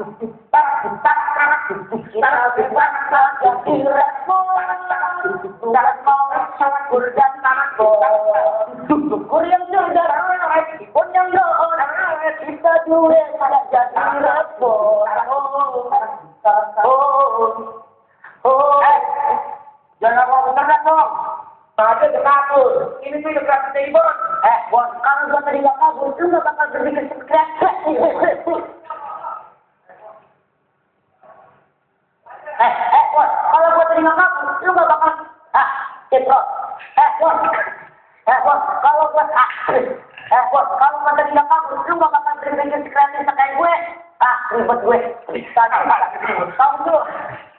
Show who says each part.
Speaker 1: Jangan ngomong beneran dong. Tadi udah kabur. Ini tuh udah berapa tribun.
Speaker 2: Bos, kalau gua tadi gak kabur, lu gak bakal berpikir sekrek-krek. Bos, kalau gua tadi gak kabur, lu gak bakal... Bos. Bos, kalau gua... Bos, kalau gua tadi gak kabur, lu gak bakal berpikir sekrek kayak gue. Ribet gue. Tahu dulu.